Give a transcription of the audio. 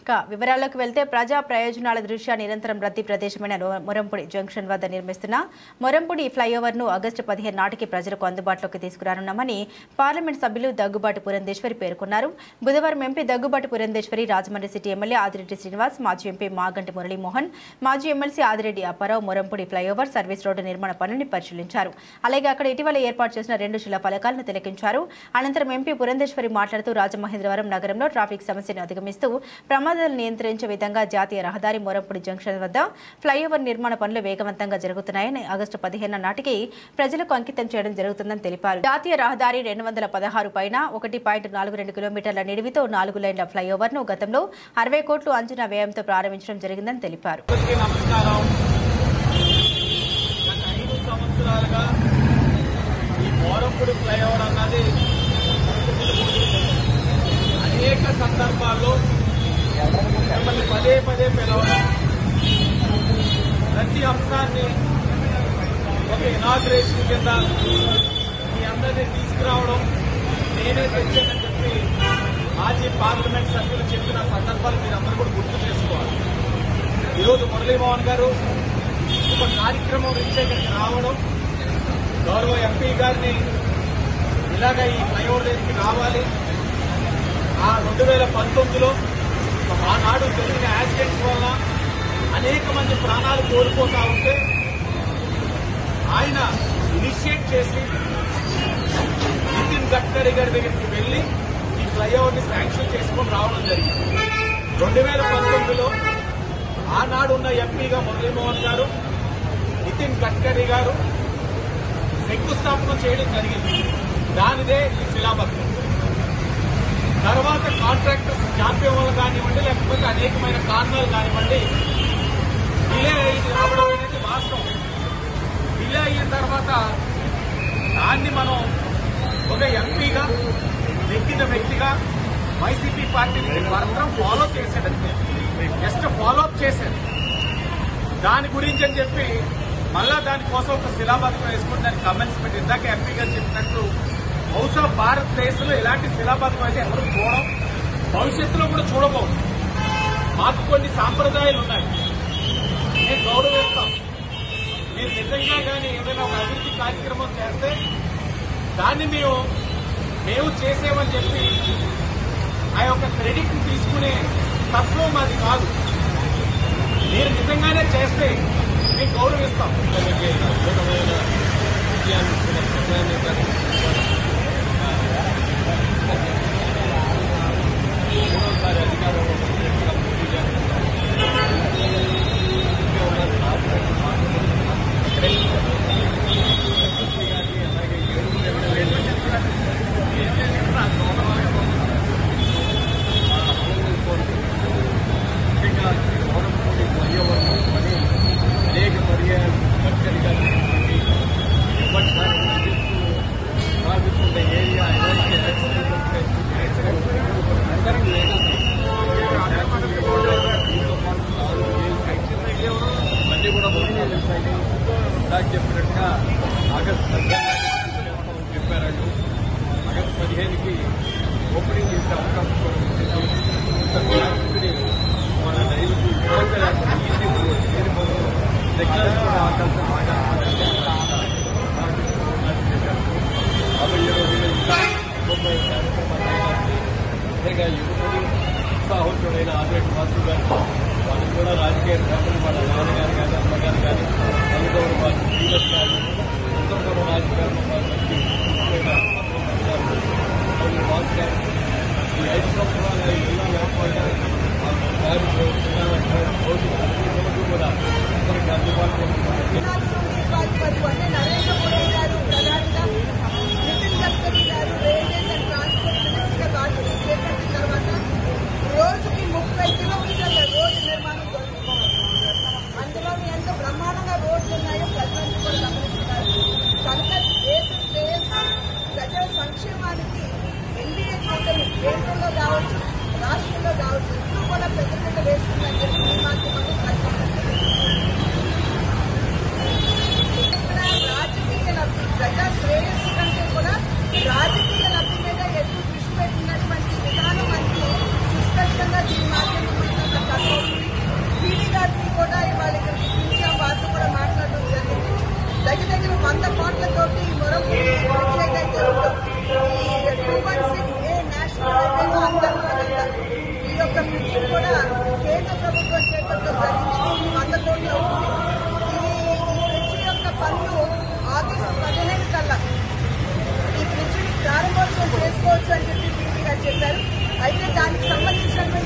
వివరాల్లోకి వెళ్తే ప్రజా ప్రయోజనాల దృష్ట్యా నిరంతరం రద్దీ ప్రదేశమైన మొరంపూడి జంక్షన్ వద్ద నిర్మిస్తున్న మొరంపూడి ఫ్లైఓవర్ను ఆగస్టు 15 నాటికి ప్రజలకు అందుబాటులోకి తీసుకురానున్నామని పార్లమెంట్ సభ్యులు దగ్గుబాటి పురంధేశ్వరి పేర్కొన్నారు. బుధవారం MP Daggubati Purandeswari, Rajahmundry city MLA Adireddy Srinivas, మాజీ ఎంపీ మాగంటి మురళీమోహన్, మాజీ MLC Adireddy Apparao Morampudi flyover service road నిర్మాణ పనులను పరిశీలించారు. అలాగే అక్కడ ఇటీవల ఏర్పాటు చేసిన 2 శిలా ఫలకాలను తిలకించారు. అనంతరం ఎంపీ పురంధేశ్వరి మాట్లాడుతూ రాజమహేంద్రవరం నగరంలో ట్రాఫిక్ సమస్యను అధిగమిస్తూ ప్రమాదాలు నియంత్రించే విధంగా జాతీయ రహదారి మొరంపూడి జంక్షన్ వద్ద ఫ్లైఓవర్ నిర్మాణ పనులు వేగవంతంగా జరుగుతున్నాయని, ఆగస్టు 15 నాటికి ప్రజలకు అంకితం చేయడం జరుగుతుందని తెలిపారు. జాతీయ రహదారి 216 పైన 1.42 కిలోమీటర్ల నిడివితో 4 లైన్ల ఫ్లైఓవర్ ను గతంలో 60 కోట్లు అంచనా వ్యయంతో ప్రారంభించడం జరిగిందని తెలిపారు. అనేక సందర్భాల్లో మిమ్మల్ని పదే పిలవడం, ప్రతి అంశాన్ని ఒక ఇనాగ్రేషన్ కింద మీ అందరినీ తీసుకురావడం నేనే తెచ్చానని చెప్పి మాజీ పార్లమెంట్ సభ్యులు చెప్పిన సందర్భాలు మీరందరూ కూడా గుర్తు చేసుకోవాలి. ఈరోజు మురళీమోహన్ గారు ఒక కార్యక్రమం నుంచి ఇక్కడికి రావడం, గౌరవ ఎంపీ గారిని ఇలాగ ఈ ఫ్లైఓవర్ దగ్గరికి రావాలి, ఆ 2019లో ఆనాడు జరిగిన యాక్సిడెంట్స్ వల్ల అనేక మంది ప్రాణాలు కోల్పోతా ఉంటే ఆయన ఇనిషియేట్ చేసి నితిన్ గడ్కరీ గారి దగ్గరికి వెళ్లి ఈ ఫ్లైఓవర్ ని శాంక్షన్ చేసుకుని రావడం జరిగింది. 2019లో ఆనాడున్న ఎంపీగా మురళీమోహన్ గారు, నితిన్ గడ్కరీ గారు శంకుస్థాపన చేయడం జరిగింది. దానిదే ఈ శిలాపత్రం. తర్వాత కాంట్రాక్టర్స్ జాప్యం వల్ల కానివ్వండి, లేకపోతే అనేకమైన కారణాలు కానివ్వండి, డిలే అయింది రావడం అనేది వాస్తవం. డిలే అయిన తర్వాత దాన్ని మనం ఒక ఎంపీగా, నెగ్గిన వ్యక్తిగా వైసీపీ పార్టీని మాత్రం ఫాలో చేశాడంటే, జస్ట్ ఫాలో అప్ చేశాడు. దాని గురించి అని చెప్పి మళ్ళా దానికోసం ఒక శిలాపత్రం వేసుకుని దానికి కమెంట్స్మెంట్, ఇందాక ఎంపీ గారు చెప్పినట్టు బహుశా భారతదేశంలో ఇలాంటి శిలాపత్రం అయితే ఎవరు చూడడం, భవిష్యత్తులో కూడా చూడబోదు. మాకు కొన్ని సాంప్రదాయాలు ఉన్నాయి, మేము గౌరవిస్తాం. మీరు నిజంగా కానీ ఏదైనా ఒక అభివృద్ధి కార్యక్రమం చేస్తే దాన్ని మేము చేసేమని చెప్పి ఆ యొక్క క్రెడిట్ తీసుకునే తత్వం మాది కాదు. మీరు నిజంగానే చేస్తే మేము గౌరవిస్తాం. మూడోసారి అధికారంలో అనేక పర్యాలు సాగుతున్న ఏరియా అన్నీ కూడా ఇందాక చెప్పినట్టుగా ఆగస్టు 15 చెప్పారండి. ఆగస్టు 15కి ఓపెనింగ్ చేసే అవకాశం కూడా ఉంటుంది. మన రైలుకు దగ్గర కూడా అవకాశం 50 రోజులు ఇంకా 90 కార్యక్రమాలు యువకుడు ఉత్సాహవంతుడైన ఆదిరెడ్డి వాసు గారు, వాళ్ళు కూడా రాజకీయ నేతలు, వాళ్ళ నాన్నగారు కానీ అమ్మగారు కానీ అందులో వాళ్ళు శ్రీలస్ గారు అందరూ కూడా రాజకీయాల్లో వాళ్ళకి వాసు గారు ఈ 5 సంవత్సరాల జిల్లా లేకపోతే రోజు కూడా అందరికి అందుబాటులో రోజుకి 30 కిలోమీటర్ల రోడ్డు నిర్మాణం జరుగుతుంది. అందులో ఎంతో బ్రహ్మాండంగా రోడ్లు ఉన్నాయో ప్రజలందరూ కూడా గమనిస్తున్నారు. కనుక దేశ శ్రేయస్సు, ప్రజల సంక్షేమానికి ఎన్డీఏ కూటమి కేంద్రంలో కావచ్చు, రాష్ట్ర యొక్క బ్రిడ్జింగ్ కూడా కేంద్ర ప్రభుత్వం చేపట్టడం జరిగింది. దీనికి 100 కోట్లు అవుతుంది. ఈ బ్రిడ్జి యొక్క పనులు ఆగస్టు 15 కల్లా ఈ బ్రిడ్జిని ప్రారంభోత్సవం చేసుకోవచ్చు అని చెప్పి పీపీ గారు చెప్పారు. అయితే దానికి సంబంధించినటువంటి